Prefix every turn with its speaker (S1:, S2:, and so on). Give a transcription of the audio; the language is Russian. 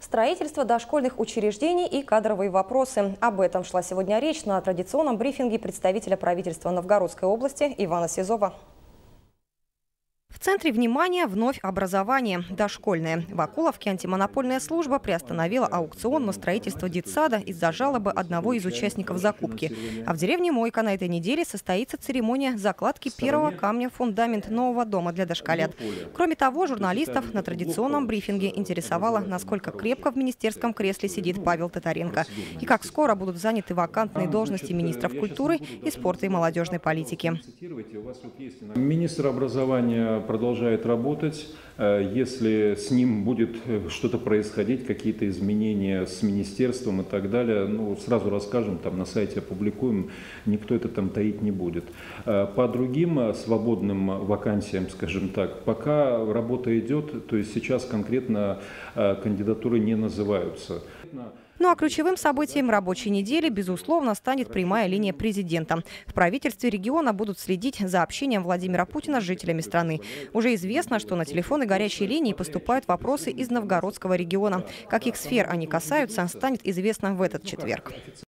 S1: Строительство дошкольных учреждений и кадровые вопросы. Об этом шла сегодня речь на традиционном брифинге представителя правительства Новгородской области Ивана Сизова. В центре внимания вновь образование дошкольное. В Окуловке антимонопольная служба приостановила аукцион на строительство детсада из-за жалобы одного из участников закупки. А в деревне Мойка на этой неделе состоится церемония закладки первого камня в фундамент нового дома для дошколят. Кроме того, журналистов на традиционном брифинге интересовало, насколько крепко в министерском кресле сидит Павел Татаренко и как скоро будут заняты вакантные должности министров культуры и спорта и молодежной политики.
S2: Министр образования продолжает работать. Если с ним будет что-то происходить, какие-то изменения с министерством и так далее, сразу расскажем, там на сайте опубликуем, никто это там таить не будет. По другим свободным вакансиям, скажем так, пока работа идет, то есть сейчас конкретно кандидатуры не называются.
S1: Ну а ключевым событием рабочей недели, безусловно, станет прямая линия президента. В правительстве региона будут следить за общением Владимира Путина с жителями страны. Уже известно, что на телефоны горячей линии поступают вопросы из Новгородского региона. Каких сфер они касаются, станет известно в этот четверг.